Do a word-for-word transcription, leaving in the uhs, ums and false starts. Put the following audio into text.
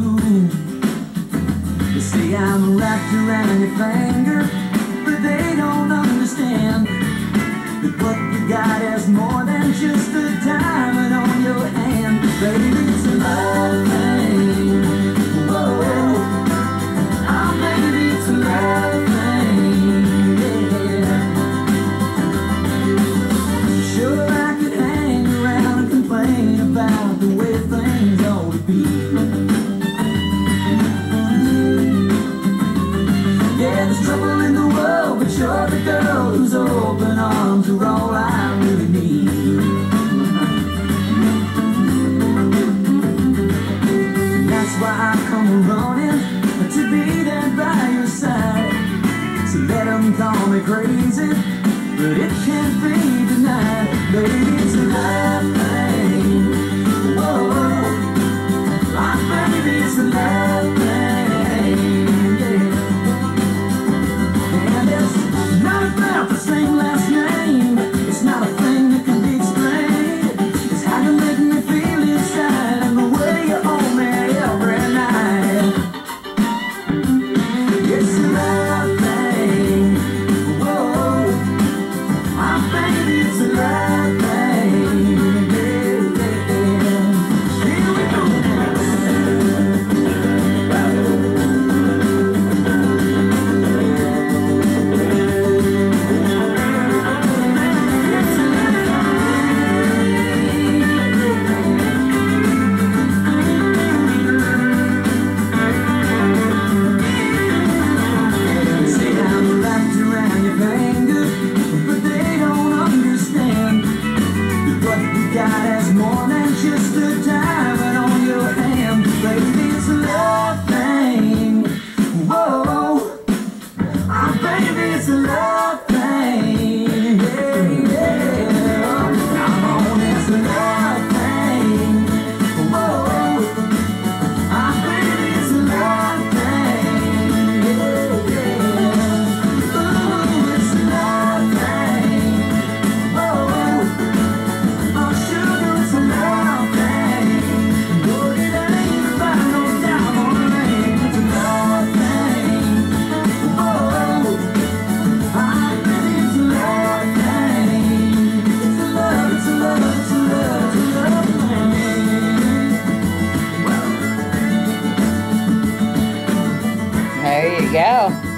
room. They say I'm wrapped around your finger, but they don't understand that what you got is more than just a diamond on your hand. Baby, it's a love thing. Whoa, oh baby, it's a love thing. Yeah. Sure, I could hang around and complain about the way things ought to be. Yeah, there's trouble in the world, but you're the girl whose open arms are all I really need. And that's why I come running to be there by your side. So let them call me crazy, but it can't be denied. Baby, it's a love thing. Whoa, my baby, it's a love thing. Yeah. And it's not about the same last name. It's not a thing that can be explained. It's how you make me feel inside and the way you hold me every night. It's a love thing. Whoa, my baby, it's a love thing. Yeah, yeah, yeah. Here we go. Say I'm wrapped around your finger, but they don't understand that what we got is more than just a diamond on your hand. Baby, it's a love thing. Whoa, ah, baby, it's a love thing. Yeah, yeah. Come on, it's a love thing. Whoa, ah, baby, it's a love thing. Yeah, yeah. Ooh, it's a love thing. Whoa, oh sugar, it's a love thing. No, it ain't about no diamond ring. It's a love thing. Whoa, ah, baby, it's a love thing. It's a love, it's a love, it's a love, it's a love thing. There you go.